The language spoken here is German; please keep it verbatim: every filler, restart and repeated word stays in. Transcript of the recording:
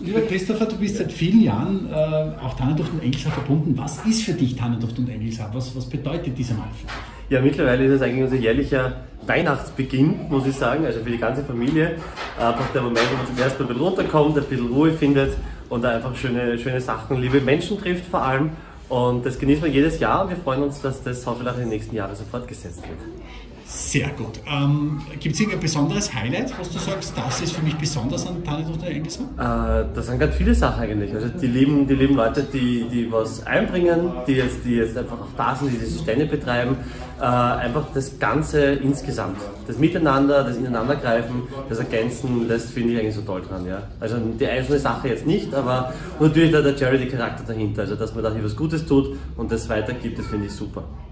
Lieber Christopher, du bist seit vielen Jahren äh, auch Tannenduft und Engelshaar verbunden. Was ist für dich Tannenduft und Engelshaar? Was, was bedeutet dieser Mann für dich? Ja, mittlerweile ist es eigentlich unser jährlicher Weihnachtsbeginn, muss ich sagen, also für die ganze Familie. Einfach der Moment, wo man zum ersten Mal ein bisschen runterkommt, ein bisschen Ruhe findet und einfach schöne, schöne Sachen, liebe Menschen trifft vor allem. Und das genießen wir jedes Jahr und wir freuen uns, dass das hoffentlich in den nächsten Jahren so fortgesetzt wird. Sehr gut. Ähm, Gibt es irgendein besonderes Highlight, was du sagst, das ist für mich besonders an Tannenduft und Engelshaar? Äh, das sind ganz viele Sachen eigentlich. Also die lieben, die lieben Leute, die, die was einbringen, die jetzt, die jetzt einfach auch da sind, die diese Stände betreiben. Äh, einfach das Ganze insgesamt. Das Miteinander, das Ineinandergreifen, das Ergänzen, das finde ich eigentlich so toll dran. Ja? Also die einzelne Sache jetzt nicht, aber natürlich da der Charity-Charakter dahinter. Also dass man da hier was Gutes tut und das weitergibt, das finde ich super.